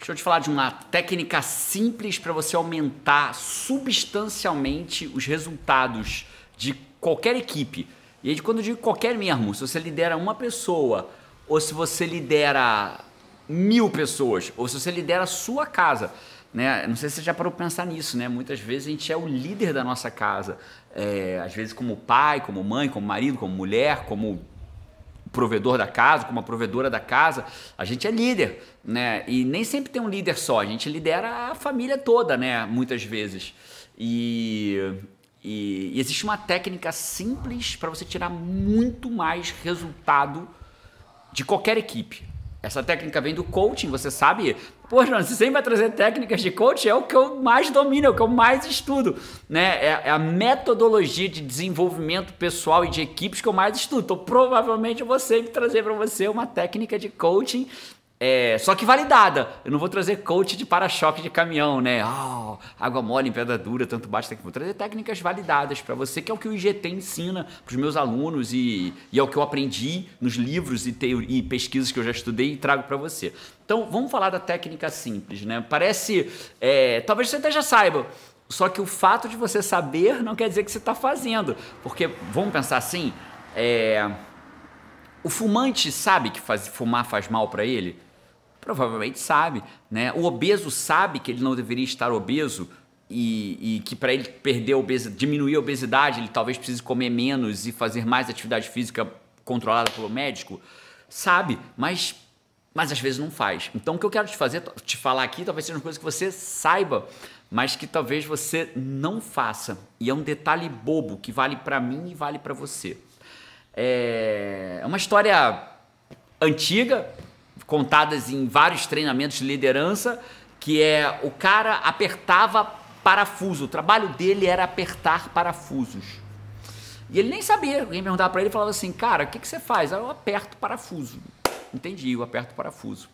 Deixa eu te falar de uma técnica simples para você aumentar substancialmente os resultados de qualquer equipe. E aí, quando eu digo qualquer mesmo, se você lidera uma pessoa, ou se você lidera 1000 pessoas, ou se você lidera a sua casa, né? Não sei se você já parou para pensar nisso, né? Muitas vezes a gente é o líder da nossa casa. Às vezes como pai, como mãe, como marido, como mulher, como provedor da casa, como a provedora da casa, a gente é líder, né? E nem sempre tem um líder só, a gente lidera a família toda, né? Muitas vezes. E existe uma técnica simples para você tirar muito mais resultado de qualquer equipe. Essa técnica vem do coaching, você sabe? Pô, João, você sempre vai trazer técnicas de coaching, é o que eu mais domino, é o que eu mais estudo, né? É a metodologia de desenvolvimento pessoal e de equipes que eu mais estudo. Então, provavelmente eu vou sempre trazer para você uma técnica de coaching, só que validada. Eu não vou trazer coach de para-choque de caminhão, né? Água mole em pedra dura, tanto basta. Vou trazer técnicas validadas para você, que é o que o IGT ensina para os meus alunos e é o que eu aprendi nos livros e pesquisas que eu já estudei e trago para você. Então, vamos falar da técnica simples, né? Parece... talvez você até já saiba, só que o fato de você saber não quer dizer que você está fazendo. Porque, vamos pensar assim, o fumante sabe que fumar faz mal para ele? Provavelmente sabe, né? O obeso sabe que ele não deveria estar obeso e que para ele diminuir a obesidade, ele talvez precise comer menos e fazer mais atividade física controlada pelo médico? Sabe, mas às vezes não faz. Então o que eu quero te falar aqui, talvez seja uma coisa que você saiba, mas que talvez você não faça. E é um detalhe bobo que vale para mim e vale para você. É uma história antiga, contadas em vários treinamentos de liderança, que o cara apertava parafuso, o trabalho dele era apertar parafusos. E ele nem sabia, alguém perguntava para ele e falava assim, cara, o que você faz? Eu aperto parafuso. Entendi, eu aperto parafuso.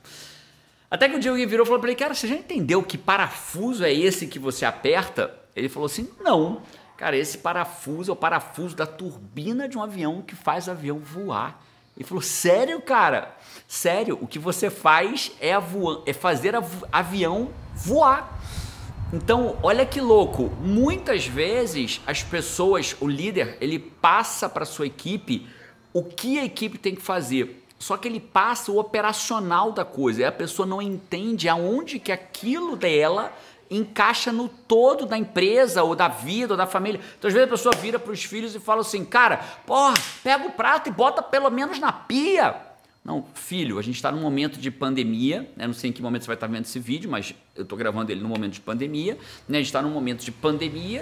Até que um dia alguém virou e falou para ele, cara, você já entendeu que parafuso é esse que você aperta? Ele falou assim, não, cara, esse parafuso é o parafuso da turbina de um avião que faz o avião voar. Ele falou, sério, cara? Sério, o que você faz é fazer avião voar. Então, olha que louco, muitas vezes as pessoas, o líder, ele passa para a sua equipe o que a equipe tem que fazer. Só que ele passa o operacional da coisa e a pessoa não entende aonde que aquilo dela encaixa no todo da empresa, ou da vida, ou da família. Então, às vezes a pessoa vira para os filhos e fala assim, cara, porra, pega o prato e bota pelo menos na pia. Não, filho, a gente está num momento de pandemia, né? Não sei em que momento você vai estar vendo esse vídeo, mas eu estou gravando ele no momento de pandemia, né? A gente está num momento de pandemia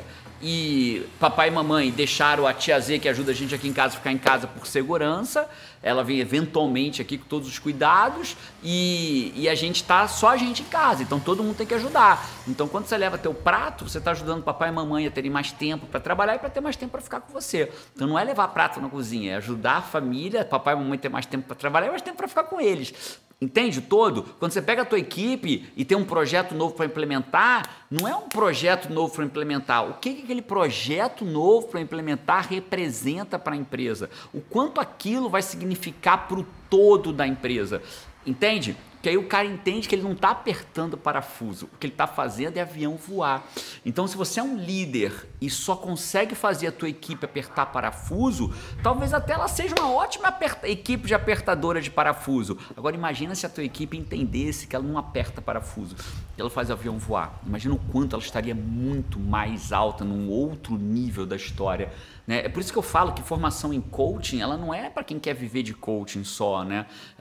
e papai e mamãe deixaram a tia Z, que ajuda a gente aqui em casa, ficar em casa por segurança. Ela vem eventualmente aqui com todos os cuidados e a gente tá só a gente em casa, então todo mundo tem que ajudar. Então quando você leva teu prato, você está ajudando papai e mamãe a terem mais tempo para trabalhar e para ter mais tempo para ficar com você. Então não é levar prato na cozinha, é ajudar a família, papai e mamãe ter mais tempo para trabalhar e mais tempo para ficar com eles. Entende o todo? Quando você pega a tua equipe e tem um projeto novo para implementar, não é um projeto novo para implementar. O que aquele projeto novo para implementar representa para a empresa? O quanto aquilo vai significar para o todo da empresa? Entende? Que aí o cara entende que ele não está apertando parafuso, o que ele está fazendo é avião voar. Então, se você é um líder e só consegue fazer a tua equipe apertar parafuso, talvez até ela seja uma ótima equipe de apertadora de parafuso. Agora, imagina se a tua equipe entendesse que ela não aperta parafuso, que ela faz o avião voar. Imagina o quanto ela estaria muito mais alta, num outro nível da história, né? É por isso que eu falo que formação em coaching, ela não é para quem quer viver de coaching só, né?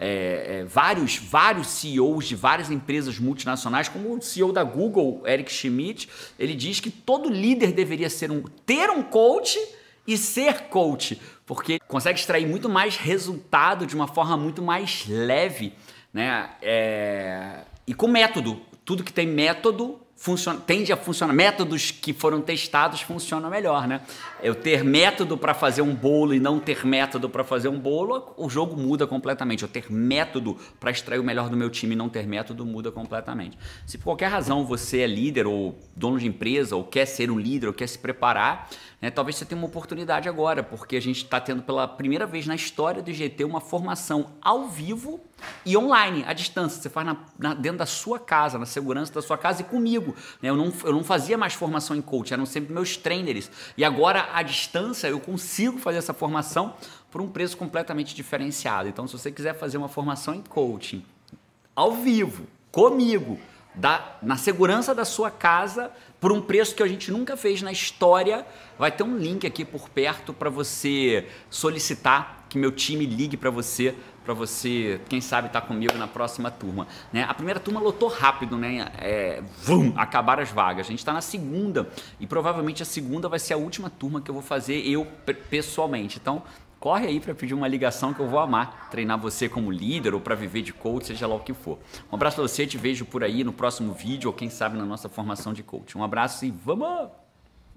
Vários CEOs de várias empresas multinacionais, como o CEO da Google, Eric Schmidt, ele diz que todo líder deveria ter um coach e ser coach, porque consegue extrair muito mais resultado de uma forma muito mais leve, né? E com método. Tudo que tem método tende a funcionar. Métodos que foram testados funcionam melhor, né? Eu ter método para fazer um bolo e não ter método para fazer um bolo, o jogo muda completamente. Eu ter método para extrair o melhor do meu time e não ter método muda completamente. Se por qualquer razão você é líder ou dono de empresa ou quer ser um líder ou quer se preparar, né, talvez você tenha uma oportunidade agora, porque a gente está tendo pela primeira vez na história do IGT uma formação ao vivo e online, à distância. Você faz dentro da sua casa, na segurança da sua casa e comigo. Né? Eu não fazia mais formação em coach, eram sempre meus trainers. E agora, à distância, eu consigo fazer essa formação por um preço completamente diferenciado. Então, se você quiser fazer uma formação em coaching ao vivo, comigo, na segurança da sua casa, por um preço que a gente nunca fez na história, vai ter um link aqui por perto para você solicitar que meu time ligue para você, quem sabe, estar comigo na próxima turma. Né? A primeira turma lotou rápido, né? Acabaram as vagas. A gente está na segunda e provavelmente a segunda vai ser a última turma que eu vou fazer eu pessoalmente. Então, corre aí para pedir uma ligação que eu vou amar treinar você como líder ou para viver de coach, seja lá o que for. Um abraço para você, te vejo por aí no próximo vídeo ou quem sabe na nossa formação de coach. Um abraço e vamos!